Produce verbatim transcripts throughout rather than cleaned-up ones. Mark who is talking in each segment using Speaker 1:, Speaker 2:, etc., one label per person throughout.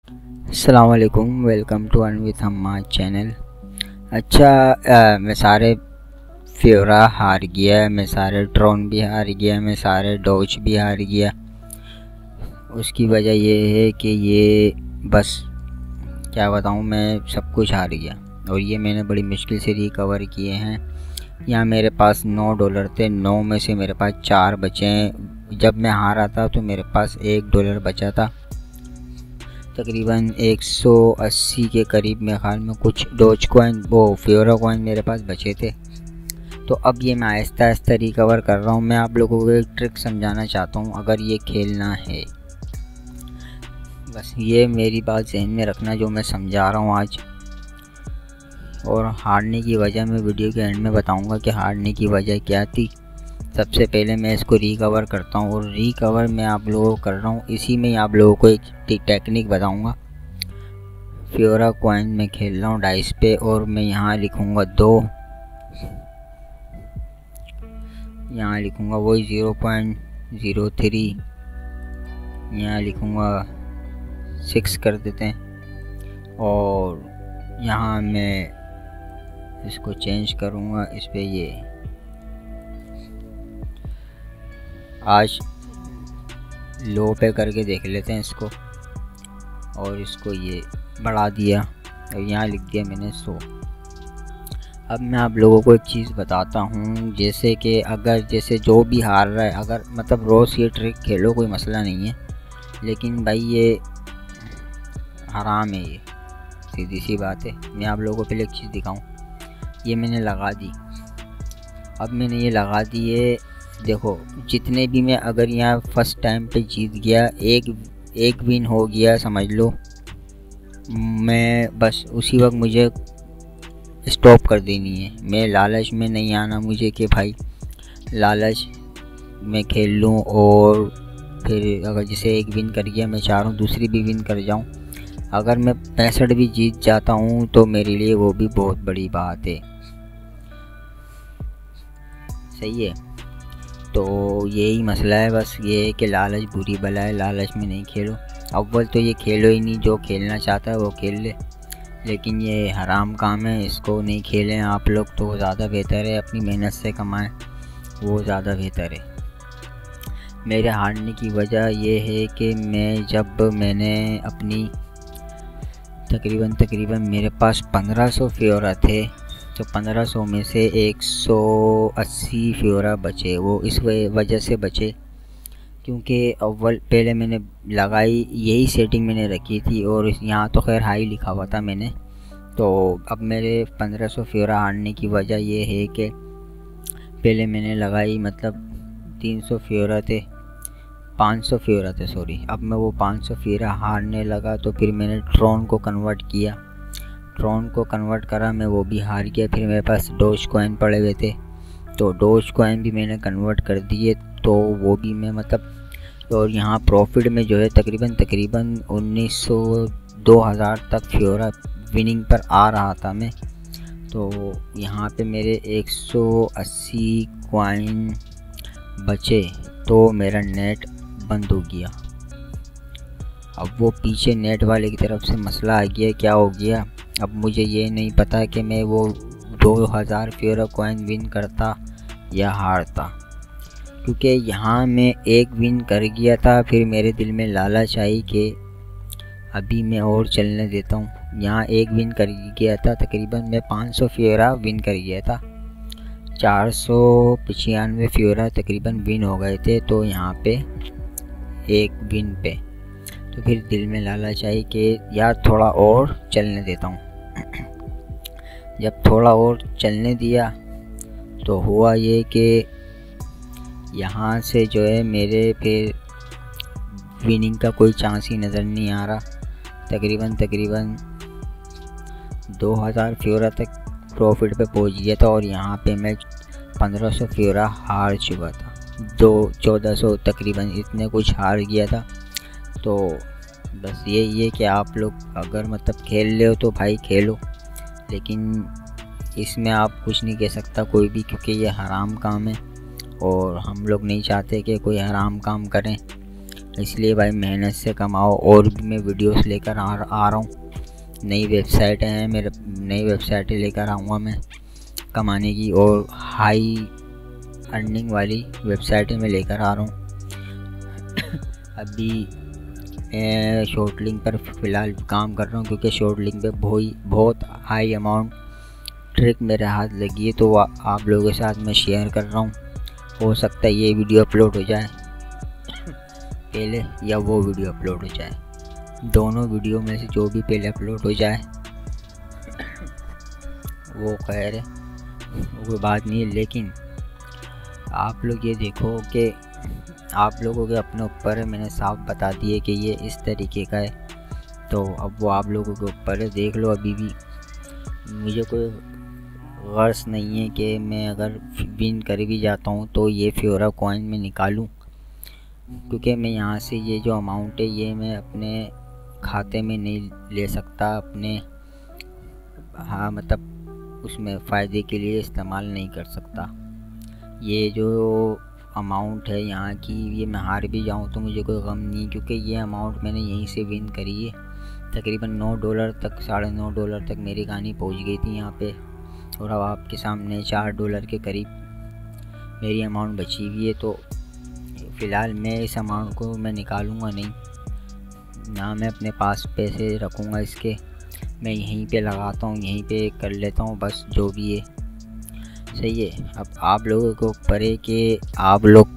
Speaker 1: अस्सलाम वालेकुम, welcome to अन विथ हम्मा चैनल। अच्छा, आ, मैं सारे फ्योरा हार गया, मैं सारे ट्रोन भी हार गया, मैं सारे डॉज भी हार गया। उसकी वजह ये है कि ये बस क्या बताऊँ, मैं सब कुछ हार गया और ये मैंने बड़ी मुश्किल से रिकवर किए हैं। यहाँ मेरे पास नौ डॉलर थे, नौ में से मेरे पास चार बचे हैं। जब मैं हारा था तो मेरे पास एक डॉलर बचा था। तकरीबन एक सौ अस्सी के करीब मेरे ख्याल में कुछ डॉज कॉइन, वो फ्योरा कॉइन मेरे पास बचे थे। तो अब ये मैं आहिस्ता आहिस्ता रिकवर कर रहा हूँ। मैं आप लोगों को एक ट्रिक समझाना चाहता हूँ अगर ये खेलना है। बस ये मेरी बात जहन में रखना जो मैं समझा रहा हूँ आज। और हारने की वजह मैं वीडियो के एंड में बताऊँगा कि हारने की वजह क्या थी। सबसे पहले मैं इसको रिकवर करता हूँ और रिकवर मैं आप लोगों को कर रहा हूँ। इसी में आप लोगों को एक टेक्निक बताऊँगा। फ्योरा कॉइन में खेल रहा हूँ डाइस पे और मैं यहाँ लिखूँगा दो, यहाँ लिखूँगा वही ज़ीरो पॉइंट ज़ीरो थ्री, यहाँ लिखूँगा सिक्स कर देते हैं और यहाँ मैं इसको चेंज करूँगा इस पे। ये आज लो पे करके देख लेते हैं इसको और इसको ये बढ़ा दिया और यहाँ लिख दिया मैंने सौ। अब मैं आप लोगों को एक चीज़ बताता हूँ, जैसे कि अगर जैसे जो भी हार रहा है, अगर मतलब रोज़ ये ट्रिक खेलो कोई मसला नहीं है, लेकिन भाई ये हराम है, ये सीधी सी बात है। मैं आप लोगों को पहले एक चीज़ दिखाऊँ, ये मैंने लगा दी। अब मैंने ये लगा दी है, देखो जितने भी मैं अगर यहाँ फर्स्ट टाइम पे जीत गया, एक एक विन हो गया समझ लो, मैं बस उसी वक्त मुझे स्टॉप कर देनी है। मैं लालच में नहीं आना मुझे कि भाई लालच में खेल लूँ और फिर अगर जैसे एक विन कर गया मैं चाह रहा हूँ दूसरी भी विन कर जाऊँ। अगर मैं पैंसठ भी जीत जाता हूँ तो मेरे लिए वो भी बहुत बड़ी बात है। सही है, तो यही मसला है। बस ये है कि लालच बुरी बला है, लालच में नहीं खेलो। अव्वल तो ये खेलो ही नहीं, जो खेलना चाहता है वो खेल ले, लेकिन ये हराम काम है, इसको नहीं खेलें आप लोग तो ज़्यादा बेहतर है। अपनी मेहनत से कमाएं, वो ज़्यादा बेहतर है। मेरे हारने की वजह ये है कि मैं जब मैंने अपनी तकरीबन तकरीबन मेरे पास पंद्रह सौ फ्योरा थे, तो पंद्रह सौ में से एक सौ अस्सी फ्योरा बचे। वो इस वजह से बचे क्योंकि अव्वल पहले मैंने लगाई, यही सेटिंग मैंने रखी थी और यहाँ तो खैर हाई लिखा हुआ था मैंने। तो अब मेरे पंद्रह सौ फ्योरा हारने की वजह ये है कि पहले मैंने लगाई, मतलब तीन सौ फ्योरा थे, पाँच सौ फ्योरा थे सॉरी। अब मैं वो पाँच सौ फ्योरा हारने लगा तो फिर मैंने ट्रोन को कन्वर्ट किया, ट्रोन को कन्वर्ट करा, मैं वो भी हार गया। फिर मेरे पास डॉज कॉइन पड़े हुए थे तो डॉज कॉइन भी मैंने कन्वर्ट कर दिए, तो वो भी मैं मतलब, और यहाँ प्रॉफिट में जो है तकरीबन तकरीबन उन्नीस सौ दो हज़ार तक फ्योरा विनिंग पर आ रहा था मैं। तो यहाँ पे मेरे एक सौ अस्सी कॉइन बचे तो मेरा नेट बंद हो गया। अब वो पीछे नेट वाले की तरफ से मसला आ गया, क्या हो गया अब मुझे ये नहीं पता कि मैं वो दो हज़ार फ्योरा कॉइन विन करता या हारता, क्योंकि यहाँ मैं एक विन कर गया था। फिर मेरे दिल में लालच आई कि अभी मैं और चलने देता हूँ। यहाँ एक विन कर गया था, तकरीबन मैं पाँच सौ फ्योरा विन कर गया था, चार सौ पचानवे फ्योरा तकरीबन विन हो गए थे। तो यहाँ पे एक विन पे तो फिर दिल में लालच आई कि यार थोड़ा और चलने देता हूँ। जब थोड़ा और चलने दिया तो हुआ ये कि यहाँ से जो है मेरे फिर विनिंग का कोई चांस ही नज़र नहीं आ रहा। तकरीबन तकरीबन दो हज़ार फ्योरा तक प्रॉफिट पे पहुँच गया था और यहाँ पे मैं पंद्रह सौ फ्योरा हार चुका था, दो चौदह सौ तकरीबन इतने कुछ हार गया था। तो बस यही है कि आप लोग अगर मतलब खेल ले हो तो भाई खेलो, लेकिन इसमें आप कुछ नहीं कह सकता कोई भी, क्योंकि ये हराम काम है और हम लोग नहीं चाहते कि कोई हराम काम करें। इसलिए भाई मेहनत से कमाओ। और भी मैं वीडियोस लेकर आ आ रहा हूँ, नई वेबसाइटें हैं मेरे, नई वेबसाइटें लेकर आऊँगा मैं कमाने की, और हाई अर्निंग वाली वेबसाइटें मैं लेकर आ रहा हूँ। अभी मैं शॉर्ट लिंक पर फ़िलहाल काम कर रहा हूँ, क्योंकि शॉर्ट लिंक पे बहुत बहुत हाई अमाउंट ट्रिक मेरे हाथ लगी है, तो आप लोगों के साथ मैं शेयर कर रहा हूँ। हो सकता है ये वीडियो अपलोड हो जाए पहले, या वो वीडियो अपलोड हो जाए, दोनों वीडियो में से जो भी पहले अपलोड हो जाए वो खैर है, वो कोई बात नहीं है। लेकिन आप लोग ये देखो कि आप लोगों के अपने ऊपर है, मैंने साफ बता दिए कि ये इस तरीके का है, तो अब वो आप लोगों के ऊपर है, देख लो। अभी भी मुझे कोई गर्ज नहीं है कि मैं अगर विन कर भी जाता हूँ तो ये फ्योरा कॉइन में निकालूँ, क्योंकि मैं यहाँ से ये जो अमाउंट है ये मैं अपने खाते में नहीं ले सकता, अपने हाँ मतलब उसमें फ़ायदे के लिए इस्तेमाल नहीं कर सकता। ये जो अमाउंट है यहाँ की, ये मैं हार भी जाऊँ तो मुझे कोई गम नहीं, क्योंकि ये अमाउंट मैंने यहीं से विन करी है। तकरीबन नौ डॉलर तक, साढ़े नौ डॉलर तक मेरी कहानी पहुँच गई थी यहाँ पे, और अब आपके सामने चार डॉलर के करीब मेरी अमाउंट बची हुई है। तो फ़िलहाल मैं इस अमाउंट को मैं निकालूँगा नहीं, ना मैं अपने पास पैसे रखूँगा इसके, मैं यहीं पे लगाता हूँ, यहीं पे कर लेता हूँ बस, जो भी है सही है। अब आप लोगों को ऊपर है कि आप लोग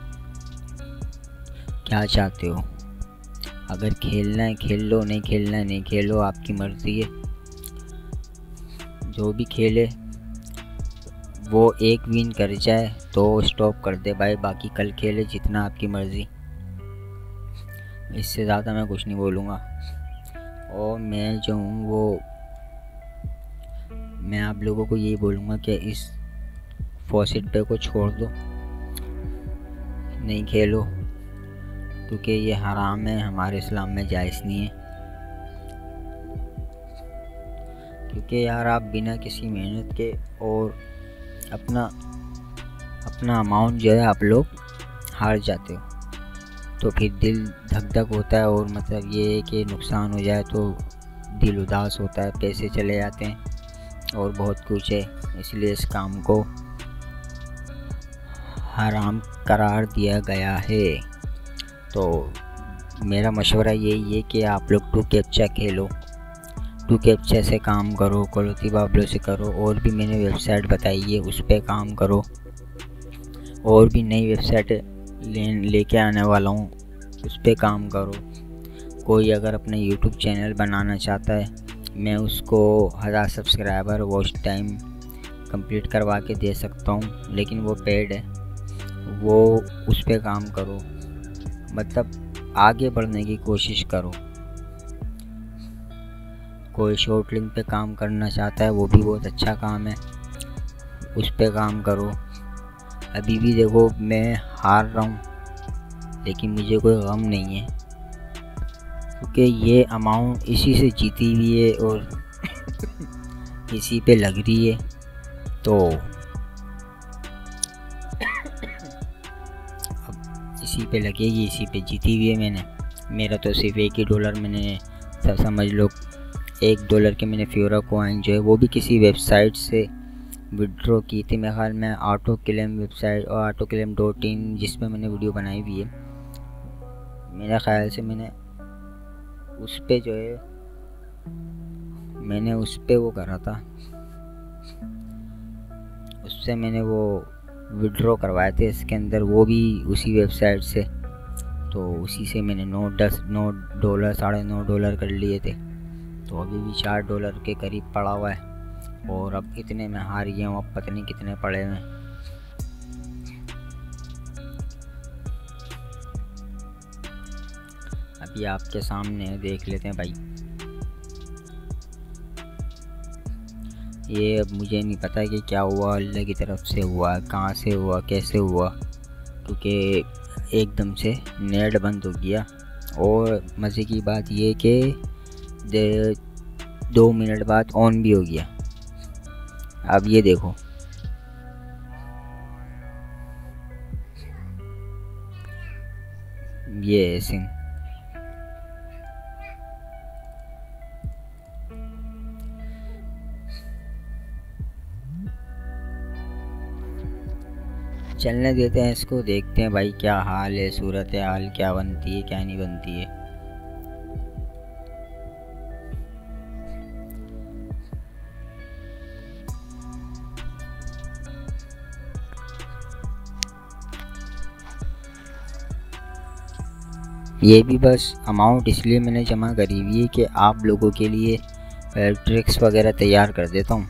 Speaker 1: क्या चाहते हो। अगर खेलना है खेल लो, नहीं खेलना है नहीं खेलो, आपकी मर्ज़ी है। जो भी खेले वो एक विन कर जाए तो स्टॉप कर दे भाई, बाकी कल खेले जितना आपकी मर्ज़ी। इससे ज़्यादा मैं कुछ नहीं बोलूँगा। और मैं जो हूँ वो मैं आप लोगों को यही बोलूँगा कि इस फॉसिट पे को छोड़ दो, नहीं खेलो, क्योंकि ये हराम है, हमारे इस्लाम में जायज़ नहीं है। क्योंकि यार आप बिना किसी मेहनत के और अपना अपना अमाउंट जो है आप लोग हार जाते हो, तो फिर दिल धक धक होता है, और मतलब ये है कि नुकसान हो जाए तो दिल उदास होता है, पैसे चले जाते हैं और बहुत कुछ है। इसलिए इस काम को हराम करार दिया गया है। तो मेरा मशवरा यही है कि आप लोग टू कैप्चा खेलो, टू कैप्चा से काम करो, कलोती बाबलों से करो, और भी मैंने वेबसाइट बताई है उस पर काम करो, और भी नई वेबसाइट ले लेके आने वाला हूँ, उस पर काम करो। कोई अगर अपना यूट्यूब चैनल बनाना चाहता है, मैं उसको हज़ार सब्सक्राइबर वॉच टाइम कंप्लीट करवा के दे सकता हूँ, लेकिन वो पेड है, वो उस पर काम करो, मतलब आगे बढ़ने की कोशिश करो। कोई शॉर्ट लिंक पे काम करना चाहता है, वो भी बहुत अच्छा काम है, उस पे काम करो। अभी भी देखो मैं हार रहा हूँ, लेकिन मुझे कोई गम नहीं है, क्योंकि ये अमाउंट इसी से जीती हुई है और इसी पे लग रही है। तो अब इसी पे लगेगी, इसी पे जीती हुई है मैंने। मेरा तो सिर्फ एक ही डॉलर मैंने, समझ लो एक डॉलर के मैंने फ्योरा कॉइन जो है वो भी किसी वेबसाइट से विड्रॉ की थी। मेरे ख्याल में ऑटो क्लेम वेबसाइट और ऑटो क्लेम डॉट इन, जिसमें मैंने वीडियो बनाई हुई है, मेरे ख्याल से मैंने उस पे जो है मैंने उस पे वो करा था, उससे मैंने वो विड्रॉ करवाए थे इसके अंदर, वो भी उसी वेबसाइट से। तो उसी से मैंने नौ दस नौ डॉलर साढ़े नौ डॉलर कर लिए थे। तो अभी भी चार डॉलर के करीब पड़ा हुआ है, और अब इतने में हार गया हूँ, अब पता नहीं कितने पड़े हैं। अभी आपके सामने देख लेते हैं भाई। ये अब मुझे नहीं पता कि क्या हुआ, अल्लाह की तरफ से हुआ, कहाँ से हुआ, कैसे हुआ, क्योंकि एकदम से नेट बंद हो गया। और मज़े की बात ये कि दो मिनट बाद ऑन भी हो गया। अब ये देखो, ये है सीन। चलने देते हैं इसको, देखते हैं भाई क्या हाल है, सूरत हाल क्या बनती है क्या नहीं बनती है। ये भी बस अमाउंट इसलिए मैंने जमा करी हुई है कि आप लोगों के लिए ट्रिक्स वगैरह तैयार कर देता हूँ।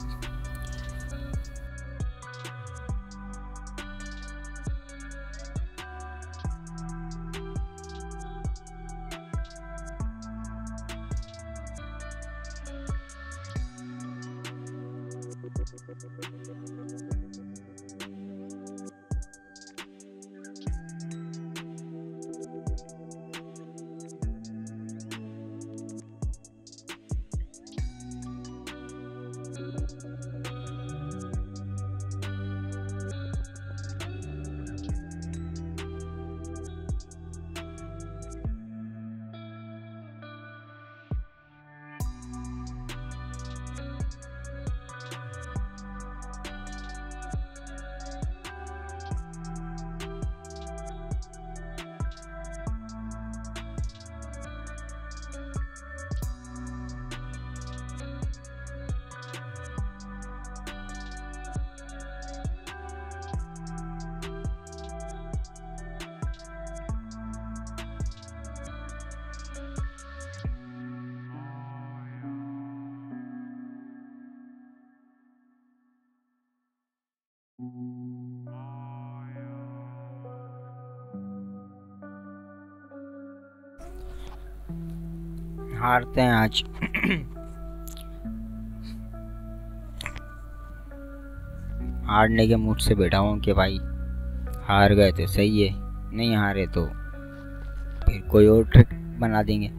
Speaker 1: हारते हैं आज। हारने के मूड से बैठा हूँ कि भाई हार गए तो सही है, नहीं हारे तो फिर कोई और ट्रिक बना देंगे।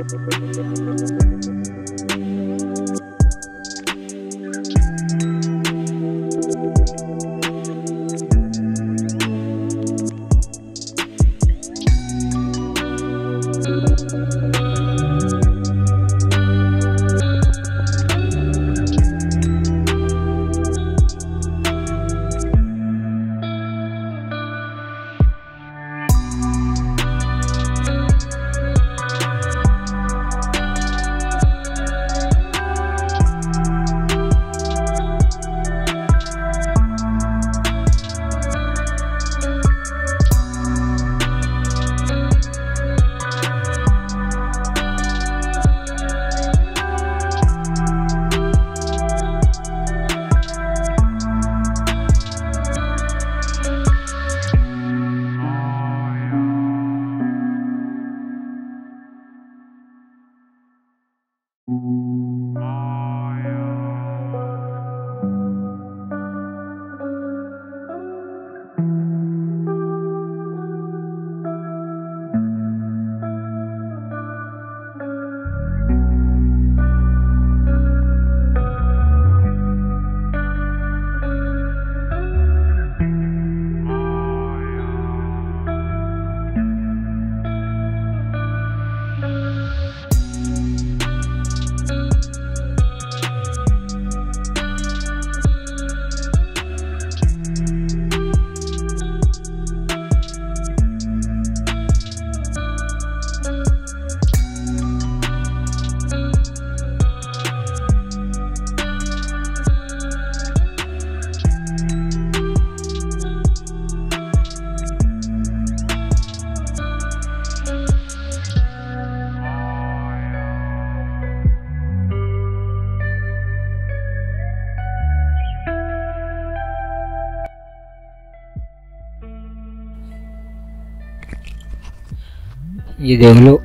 Speaker 1: ये देख लो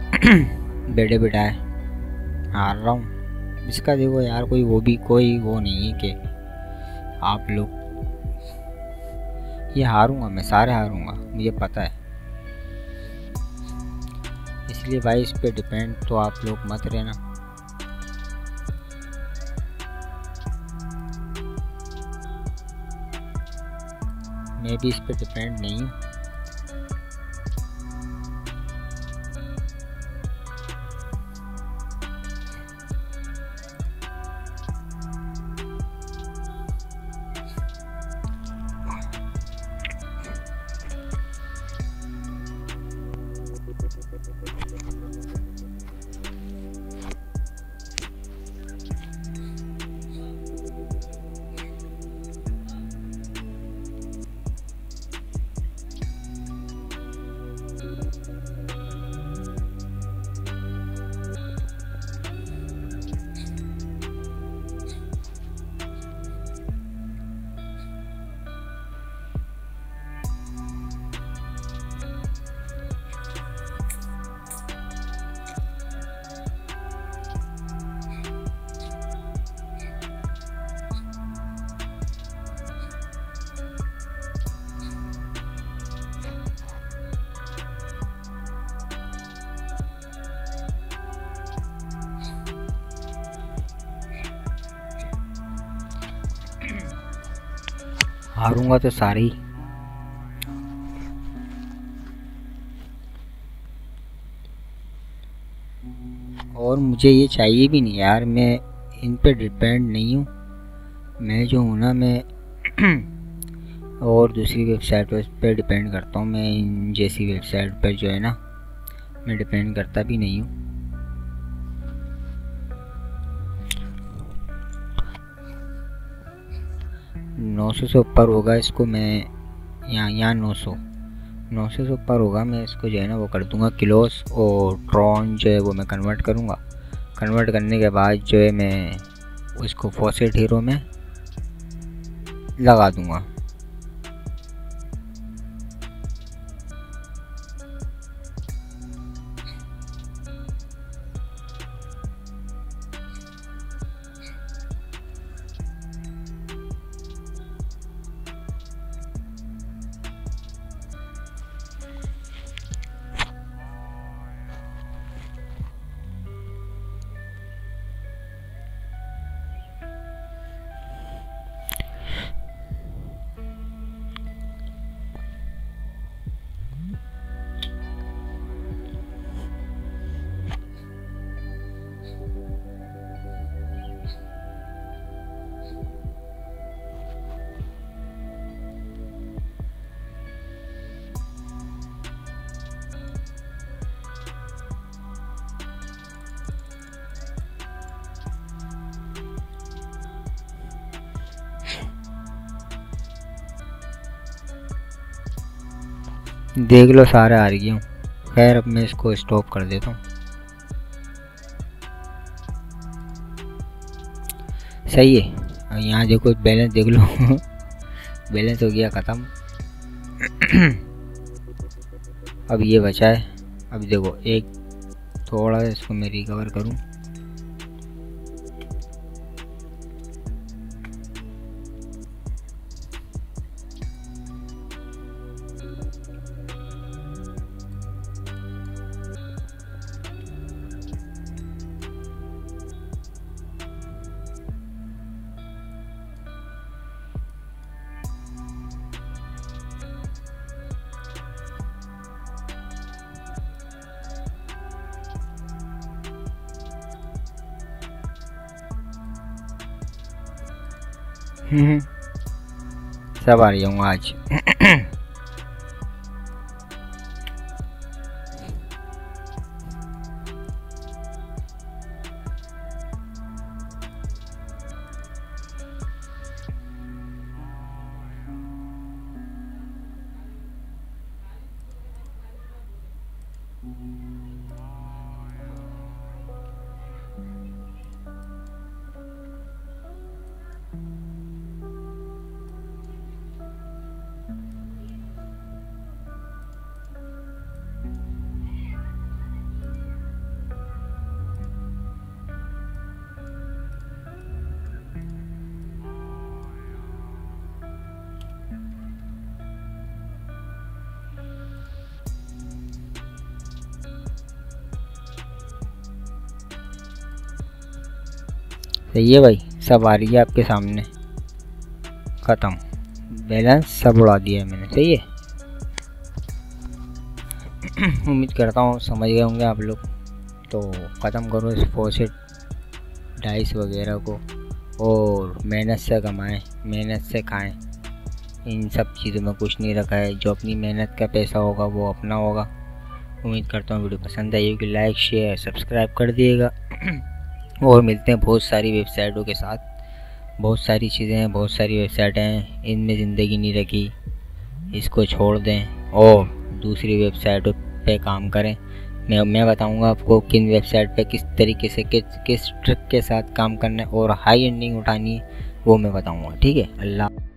Speaker 1: बेटे बेटा है, हार रहा हूँ इसका। देखो यार, कोई वो भी कोई वो नहीं है कि आप लोग, ये हारूंगा मैं, सारे हारूंगा मुझे पता है। इसलिए भाई इस पे डिपेंड तो आप लोग मत रहना। मैं भी इस पे डिपेंड नहीं हूँ। हारूंगा तो सारे ही। और मुझे ये चाहिए भी नहीं यार, मैं इन पे डिपेंड नहीं हूँ। मैं जो हूँ ना, मैं और दूसरी वेबसाइट पर डिपेंड करता हूँ। मैं इन जैसी वेबसाइट पर जो है ना, मैं डिपेंड करता भी नहीं हूँ। नौ सौ से ऊपर होगा इसको मैं, यहाँ यहाँ नौ सौ नौ सौ से ऊपर होगा, मैं इसको जो है ना वो कर दूंगा किलोस, और ट्रॉन जो है वो मैं कन्वर्ट करूँगा। कन्वर्ट करने के बाद जो है मैं उसको फॉसेट हीरो में लगा दूंगा। देख लो सारे हार गया हूँ। खैर अब मैं इसको स्टॉप कर देता हूँ। सही है। अब यहाँ देखो बैलेंस देख लो बैलेंस हो गया ख़त्म। अब ये बचा है। अब देखो एक थोड़ा इसको मैं रिकवर करूँ। सब आ रही हूँ आज। सही है भाई, सब आ रही है आपके सामने। ख़त्म, बैलेंस सब उड़ा दिया है मैंने। सही है। उम्मीद करता हूँ समझ गए होंगे आप लोग। तो ख़त्म करो इस फॉसेट डाइस वगैरह को और मेहनत से कमाएं, मेहनत से खाएं। इन सब चीज़ों में कुछ नहीं रखा है। जो अपनी मेहनत का पैसा होगा वो अपना होगा। उम्मीद करता हूँ वीडियो पसंद आई होगी। लाइक शेयर सब्सक्राइब कर दिएगा। और मिलते हैं बहुत सारी वेबसाइटों के साथ। बहुत सारी चीज़ें हैं, बहुत सारी वेबसाइटें हैं, इनमें ज़िंदगी नहीं रखी, इसको छोड़ दें और दूसरी वेबसाइटों पे काम करें। मैं मैं बताऊंगा आपको किन वेबसाइट पे किस तरीके से किस किस ट्रिक के साथ काम करना है और हाई एंडिंग उठानी है, वो मैं बताऊंगा। ठीक है। अल्लाह।